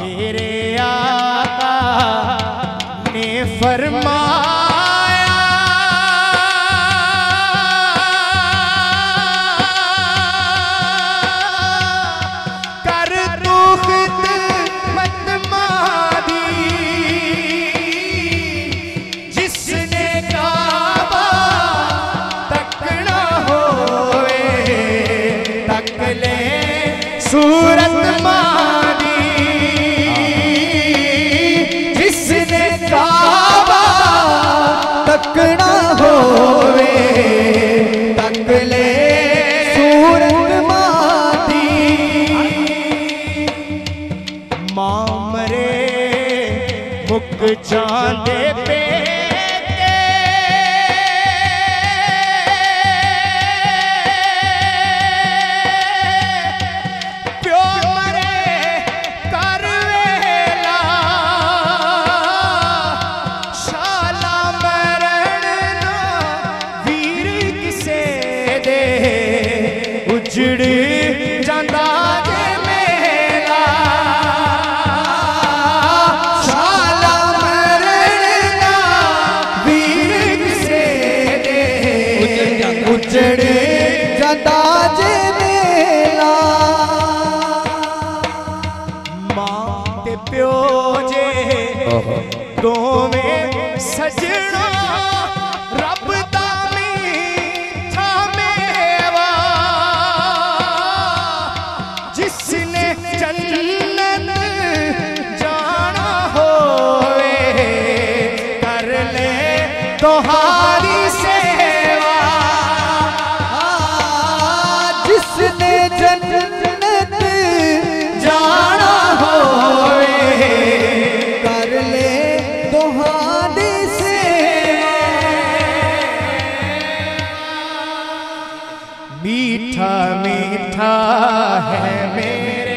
मेरे आका ने फरमाया कर तू खिदमत मादी जिसने काबा तकना होवे तक ले सूरत मादी जिसने काबा तकना होवे तक ले सूरत मादी मामरे मुक जांदे पे उजड़ जांदा जे मेला शाला मरना वीर से दे उजड़ जांदा जे मेला मां ते प्यो जे दोवें सजना रब दा मीठा मेवा जिसने जन्नत जाना होवे कर ले तोहारी सेवा जिसने जन्नत जाना होवे कर ले तोहारी सेवा मीठा मीठा है मेरे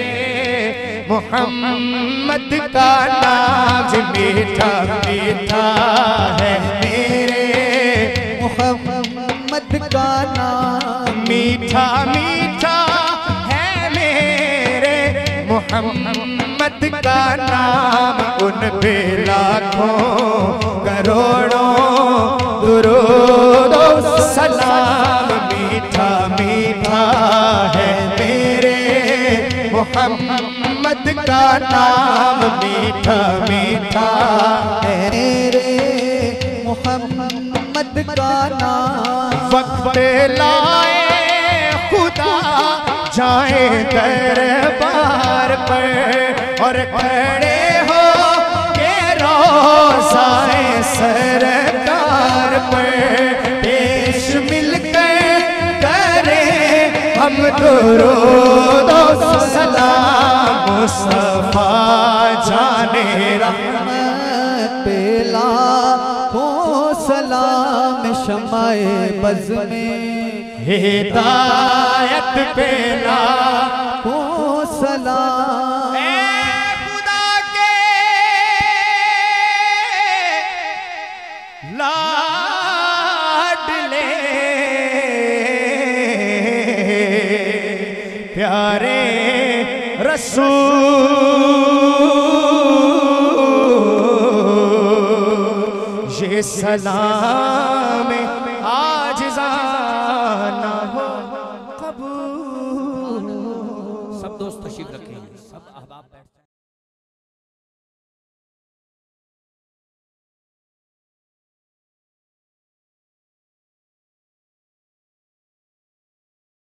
मोहम्मद का नाम मीठा मीठा है मेरे मोहम्मद का नाम मीठा मीठा है मेरे मोहम्मद का नाम उन पे लाखों करोड़ों दुरूद और सलाम मीठा मीठा है मेरे मोहम्मद का नाम मीठा मीठा है मेरे मोहम्मद का नाम वक्त लाए खुदा जाए दरबार पर और खड़े हो के रोज़ाए सरकार पर पेश मिलकर करें हम दुरूद और सलाम मुस्तफा जाने रहमत पेला हो सलाम शमाए बज़ में हिदायत पेला हो सलाम खुदा के लाडले प्यारे रसूल ये सलाम आज जाना हो कबूल। सब दोस्त तशरीफ रखेंगे, सब अहबाब बैठ